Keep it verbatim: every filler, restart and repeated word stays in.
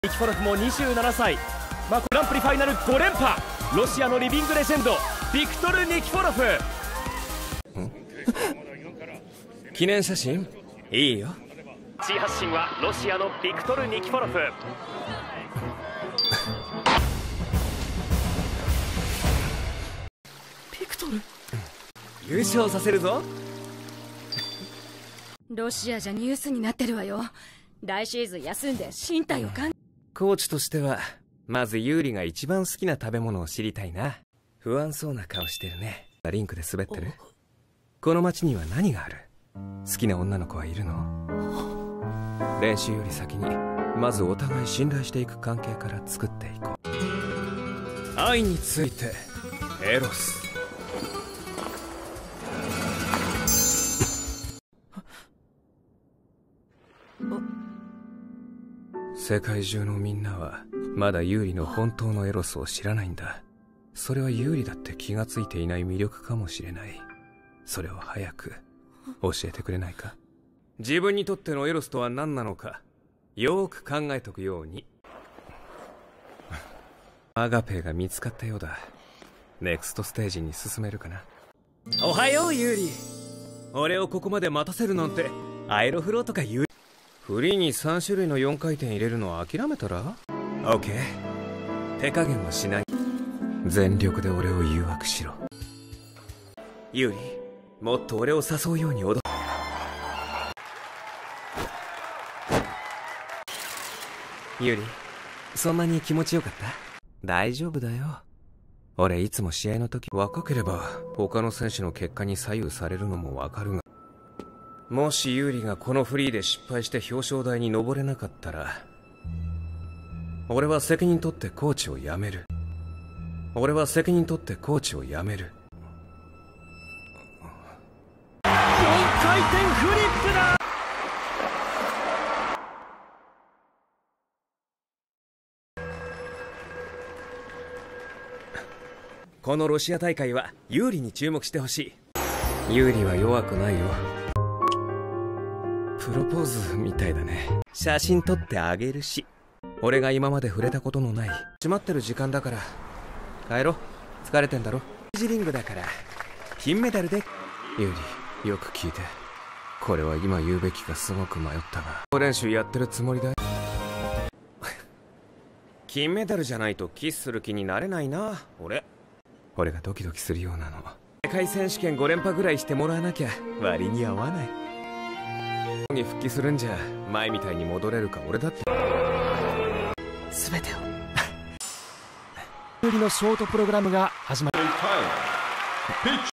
ニキフォロフもにじゅうななさい、まあ、グランプリファイナルご連覇、ロシアのリビングレジェンドビクトル・ニキフォロフ。 記念写真いいよ。 地発信はロシアのビクトル・ニキフォロフ。 ビクトル優勝させるぞ。 ロシアじゃニュースになってるわよ。来シーズン休んで身体をかん。 コーチとしてはまずユーリが一番好きな食べ物を知りたいな。不安そうな顔してるね。リンクで滑ってる。この街には何がある？好きな女の子はいるの？練習より先にまずお互い信頼していく関係から作っていこう。愛についてエロス。世界中のみんなはまだユーリの本当のエロスを知らないんだ。それはユーリだって気がついていない魅力かもしれない。それを早く教えてくれないか？自分にとってのエロスとは何なのかよーく考えとくように。アガペが見つかったようだ。ネクストステージに進めるかな。おはようユーリ。俺をここまで待たせるなんてアイロフローとか言う。フリーにさん種類のよんかい転入れるのは諦めたら？ OK。 手加減はしない。全力で俺を誘惑しろ。ユーリ、もっと俺を誘うように踊る。ユーリ、そんなに気持ちよかった？大丈夫だよ。俺いつも試合の時若ければ他の選手の結果に左右されるのもわかるが、もしユーリがこのフリーで失敗して表彰台に登れなかったら俺は責任取ってコーチを辞める。俺は責任取ってコーチを辞める。よんかい転フリップだ。このロシア大会はユーリに注目してほしい。ユーリは弱くないよ。プロポーズみたいだね。写真撮ってあげるし。俺が今まで触れたことのない閉まってる時間だから帰ろう。疲れてんだろ。一次リングだから金メダルで。ユーリ、よく聞いて。これは今言うべきかすごく迷ったが練習やってるつもりだよ。金メダルじゃないとキスする気になれないな俺。俺がドキドキするようなの世界選手権ご連覇ぐらいしてもらわなきゃ割に合わない。に復帰するんじゃ前みたいに戻れるか。俺だって全てをユーリのショートプログラムが始まる。